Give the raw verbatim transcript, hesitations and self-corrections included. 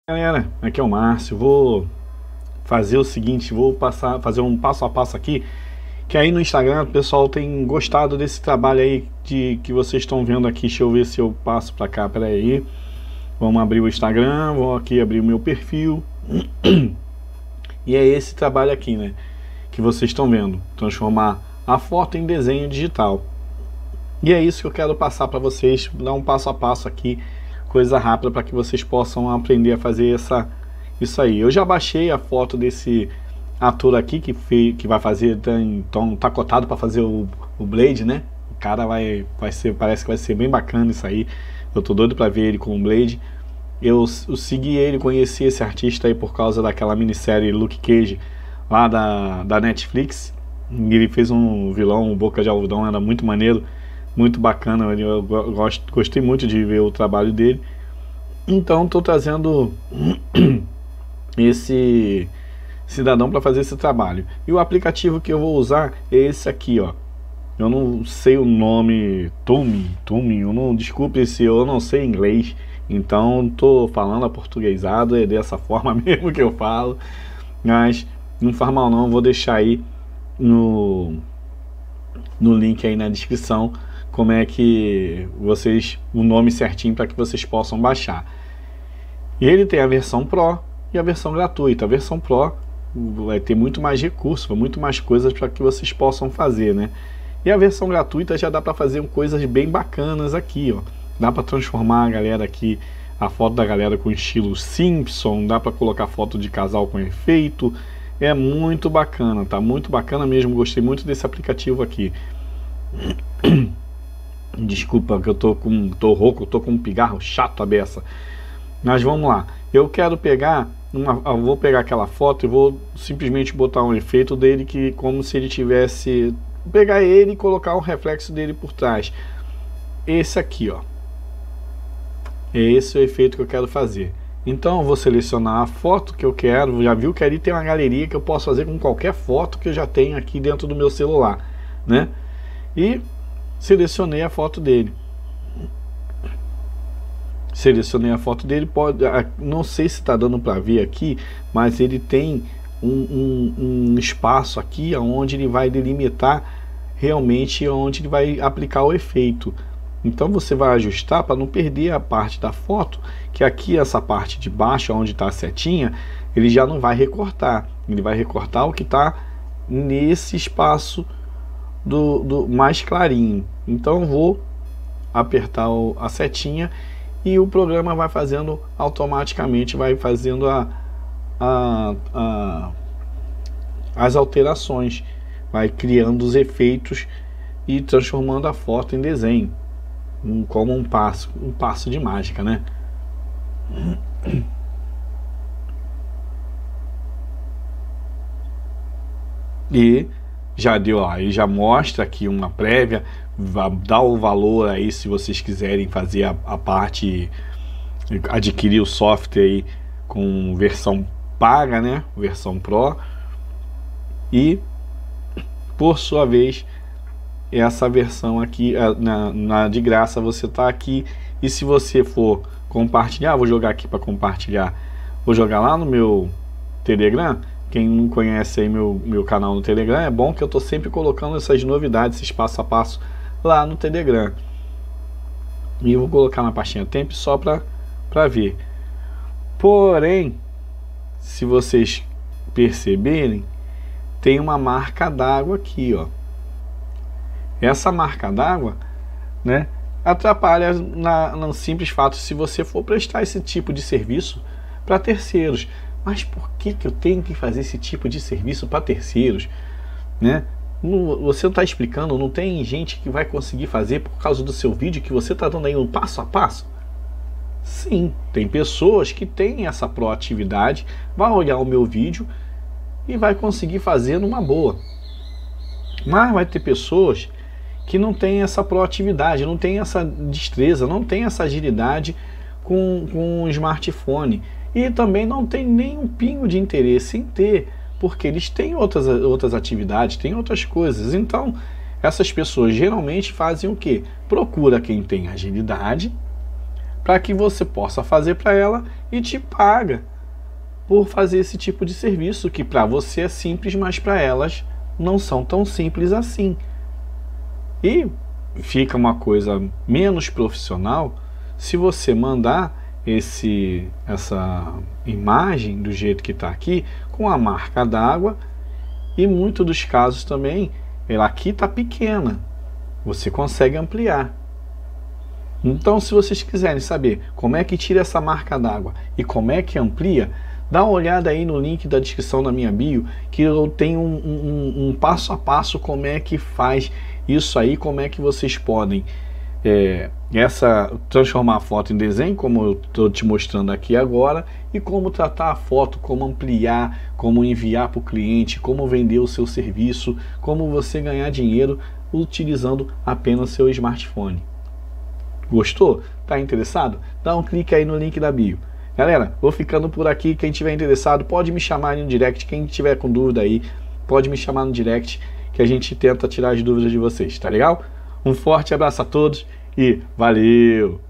Galera, aqui é o Márcio. Vou fazer o seguinte, vou passar, fazer um passo a passo aqui, que aí no Instagram o pessoal tem gostado desse trabalho aí de que vocês estão vendo aqui. Deixa eu ver se eu passo para cá, pera aí. Vamos abrir o Instagram, vou aqui abrir o meu perfil. E é esse trabalho aqui, né, que vocês estão vendo, transformar a foto em desenho digital. E é isso que eu quero passar para vocês, dar um passo a passo aqui, coisa rápida, para que vocês possam aprender a fazer essa, isso aí. Eu já baixei a foto desse ator aqui que, fez, que vai fazer, então tá cotado para fazer o, o Blade, né? O cara vai, vai ser, parece que vai ser bem bacana isso aí. Eu tô doido para ver ele com o Blade. Eu, eu segui ele, conheci esse artista aí por causa daquela minissérie Luke Cage lá da, da Netflix. Ele fez um vilão, o Boca de Algodão, era muito maneiro, muito bacana. Eu gosto, gostei muito de ver o trabalho dele. Então estou trazendo esse cidadão para fazer esse trabalho. E o aplicativo que eu vou usar é esse aqui, ó. Eu não sei o nome, Tumi, Tumi, eu não, desculpe se eu não sei inglês, então estou falando aportuguesado, é dessa forma mesmo que eu falo, mas não faz mal não, vou deixar aí no, no link aí na descrição como é que vocês, o nome certinho para que vocês possam baixar. E ele tem a versão Pro e a versão gratuita. A versão Pro vai ter muito mais recursos, muito mais coisas para que vocês possam fazer, né? E a versão gratuita já dá para fazer coisas bem bacanas aqui, ó. Dá para transformar a galera aqui, a foto da galera com estilo Simpson, dá para colocar foto de casal com efeito. É muito bacana, tá? Muito bacana mesmo, gostei muito desse aplicativo aqui. Desculpa que eu tô com tô rouco, tô com um pigarro chato a beça. Mas vamos lá. Eu quero pegar uma, eu vou pegar aquela foto e vou simplesmente botar um efeito dele que como se ele tivesse, pegar ele e colocar um reflexo dele por trás. Esse aqui, ó. É esse o efeito que eu quero fazer. Então eu vou selecionar a foto que eu quero. Já viu que ali tem uma galeria que eu posso fazer com qualquer foto que eu já tenho aqui dentro do meu celular, né? E selecionei a foto dele. Selecionei a foto dele. Pode, não sei se está dando para ver aqui, mas ele tem um, um, um espaço aqui onde ele vai delimitar realmente onde ele vai aplicar o efeito. Então você vai ajustar para não perder a parte da foto, que aqui essa parte de baixo onde está a setinha, ele já não vai recortar, ele vai recortar o que está nesse espaço do, do mais clarinho. Então eu vou apertar o, a setinha e o programa vai fazendo automaticamente, vai fazendo a, a, a, as alterações, vai criando os efeitos e transformando a foto em desenho, um, como um passo, um passo de mágica, né? E já deu, ó, e já mostra aqui uma prévia, dá o valor aí se vocês quiserem fazer a, a parte, adquirir o software aí com versão paga, né, versão Pro, e por sua vez essa versão aqui na, na de graça você tá aqui. E se você for compartilhar, vou jogar aqui para compartilhar, vou jogar lá no meu Telegram. Quem não conhece aí meu, meu canal no Telegram, é bom que eu tô sempre colocando essas novidades, esses passo a passo lá no Telegram. E eu vou colocar na pastinha tempo só para para ver. Porém, se vocês perceberem, tem uma marca d'água aqui, ó. Essa marca d'água, né, atrapalha na, no simples fato se você for prestar esse tipo de serviço para terceiros. Mas por que que eu tenho que fazer esse tipo de serviço para terceiros, né? No, você não está explicando, não tem gente que vai conseguir fazer por causa do seu vídeo que você está dando aí um passo a passo? Sim, tem pessoas que têm essa proatividade, vai olhar o meu vídeo e vai conseguir fazer numa boa. Mas vai ter pessoas que não tem essa proatividade, não tem essa destreza, não tem essa agilidade com, com o smartphone. E também não tem nem um pingo de interesse em ter, porque eles têm outras, outras atividades, têm outras coisas. Então, essas pessoas geralmente fazem o quê? Procura quem tem agilidade para que você possa fazer para ela e te paga por fazer esse tipo de serviço que para você é simples, mas para elas não são tão simples assim. E fica uma coisa menos profissional se você mandar esse, essa imagem do jeito que está aqui, com a marca d'água, e muitos dos casos também, ela aqui está pequena, você consegue ampliar. Então, se vocês quiserem saber como é que tira essa marca d'água e como é que amplia, dá uma olhada aí no link da descrição da minha bio, que eu tenho um, um, um passo a passo como é que faz isso aí, como é que vocês podem é, essa, transformar a foto em desenho, como eu estou te mostrando aqui agora, e como tratar a foto, como ampliar, como enviar para o cliente, como vender o seu serviço, como você ganhar dinheiro utilizando apenas seu smartphone. Gostou? Tá interessado? Dá um clique aí no link da bio. Galera, vou ficando por aqui. Quem tiver interessado pode me chamar aí no direct. Quem tiver com dúvida aí pode me chamar no direct, que a gente tenta tirar as dúvidas de vocês, tá legal? Um forte abraço a todos e valeu!